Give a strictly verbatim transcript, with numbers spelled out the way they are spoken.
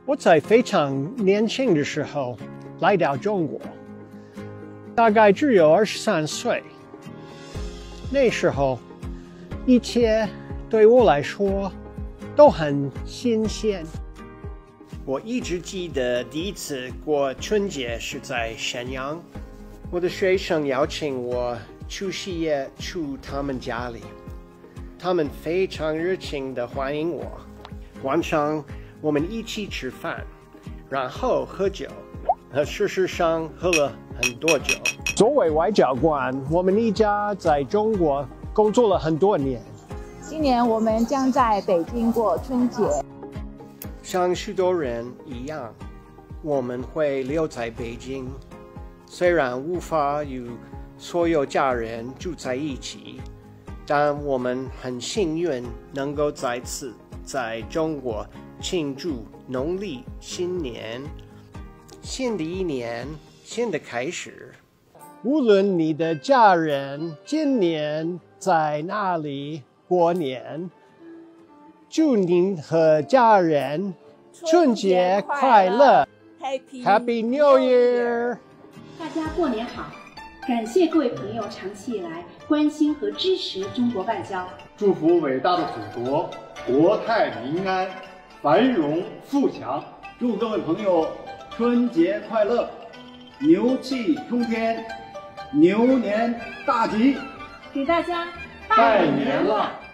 我在非常年轻的时候来到中国，大概只有二十三岁。那时候，一切对我来说都很新鲜。我一直记得第一次过春节是在沈阳，我的学生邀请我除夕夜去他们家里，他们非常热情地欢迎我。晚上我们一起吃饭，然后喝酒，事实上喝了很多酒。作为外交官，我们一家在中国工作了很多年。 今年我们将在北京过春节。 像许多人一样，我们会留在北京。虽然无法与所有家人住在一起，但我们很幸运能够再次在中国庆祝农历新年。新的一年，新的开始。无论你的家人今年在哪里过年，祝您和家人春节快乐 Happy, Happy New Year！ 大家过年好！感谢各位朋友长期以来关心和支持中国外交， 祝福伟大的祖国国泰民安、繁荣富强。祝各位朋友春节快乐，牛气冲天，牛年大吉！ 给大家拜年了！